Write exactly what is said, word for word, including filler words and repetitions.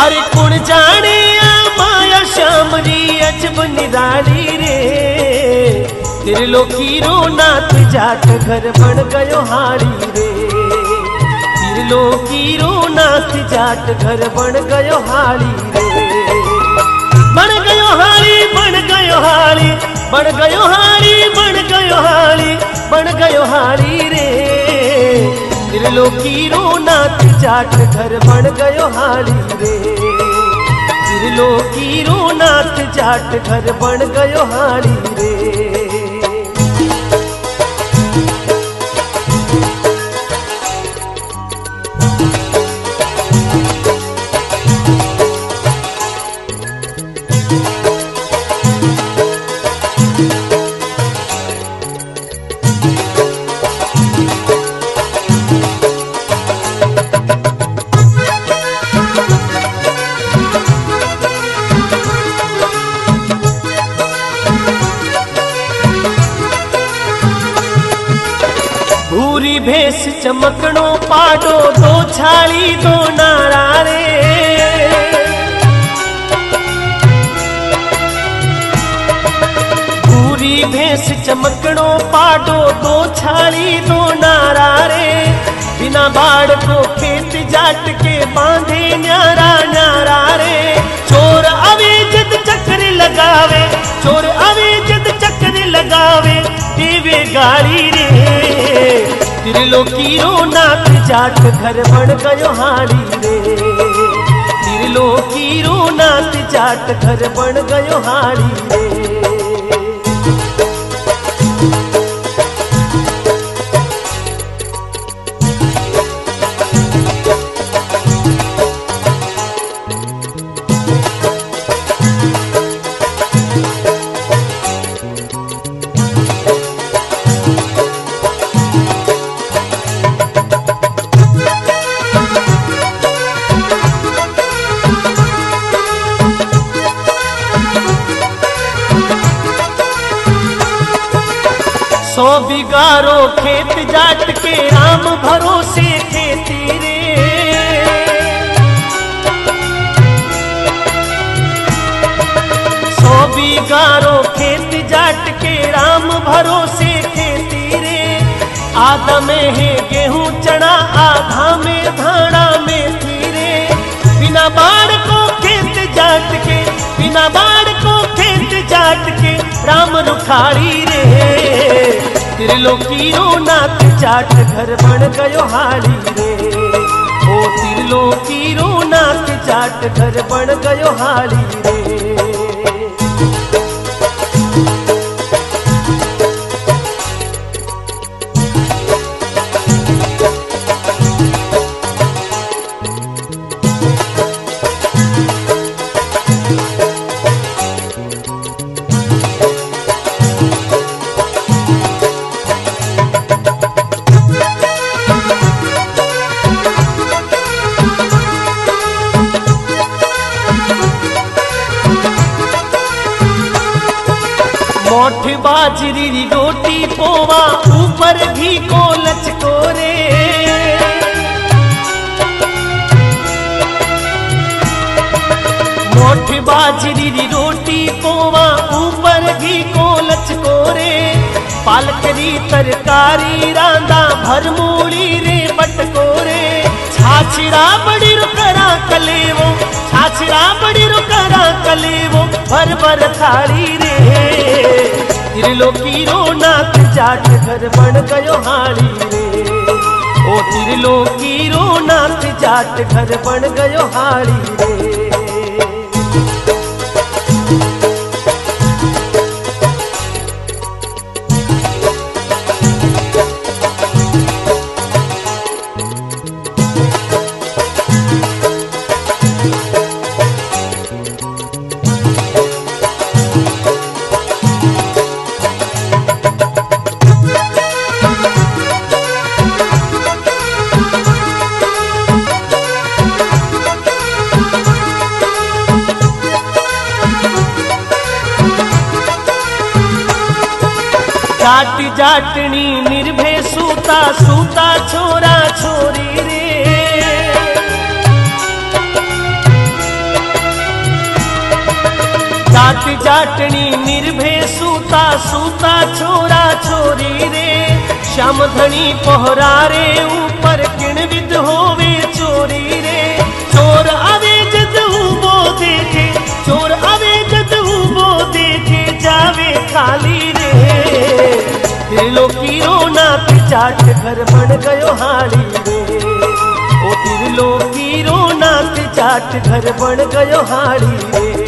अरे कुण जाने आ माया श्याम री अजब निराली रे। त्रिलोकी रो नाथ जाट घर बन गयो हाड़ी रे। त्रिलोकी रो नाथ जाट घर बन गयो हाड़ी रे। बन गयो हाड़ी बन गयो हाड़ी बन गयो हाड़ी बन गयो हाड़ी बन गयो हाड़ी रे। त्रिलोकी रो नाथ जाट घर बन गयो हाड़ी रे। त्रिलोकी रो नाथ जाट घर बन गयो हाड़ी रे। भूरी भेस चमकणो पाडो दो छाली दो नारा रे। भूरी भेस चमकणो पाडो दो छाली दो नारा रे। बिना बाड़ को खेत जाट के बांधे न्यारा न्यारा रे। चोर आवे जद चक्कर लगावे चोर आवे जद चक्कर लगावे देवे गाड़ी रे। त्रिलोकी रो नाथ जाट घर बन गयो हाड़ी रे। त्रिलोकी रो नाथ जाट घर बन गयो हाड़ी रे। सौ बिगारो खेत जाट के राम भरोसे खेती रे। सौ बिगारो खेत जाट के राम भरोसे खेती रे। आधा में है गेहूं चना आधा में धाना मेथी रे। बिना बाढ़ को खेत जाट के बिना बाढ़ को खेत जाट के राम रुखाड़ी रे। त्रिलोकी रो नाथ जाट घर बन गयो हाड़ी रे। ओ त्रिलोकी रो नाथ जाट घर बन गयो हाड़ी रे। मोठ बाजरी री रोटी पोवा ऊपर घी को लचको रे। मोठ बाजरी री रोटी पोवा ऊपर घी को लचको रे। पालकरी तरकारी रांदा भर मूली रे बटको रे। छाछड़ा बड़ी रुकरा कलेवो छाछड़ा बड़ी रुकरा कलेवो भर भर थाली रे। त्रिलोकी रो नाथ जाट घर बन गयो हाड़ी रे। ओ त्रिलोकी रो नाथ जाट घर बन गयो हाड़ी रे। जाट जाटनी निर्भय सूता सूता छोरा छोरी रे। जाटनी निर्भय सूता सूता छोरा छोरी रे। श्याम धनी पहरा रे ऊपर किण विद होवे चोरी रे। चोर आवे जद उबो देखे, चोर आवे जद उबो देखे जावे खाली रे। त्रिलोकी रो नाथ जाट घर बन गयो हाली रे। ओ त्रिलोकी रो नाथ जाट घर बन गयो हाली रे।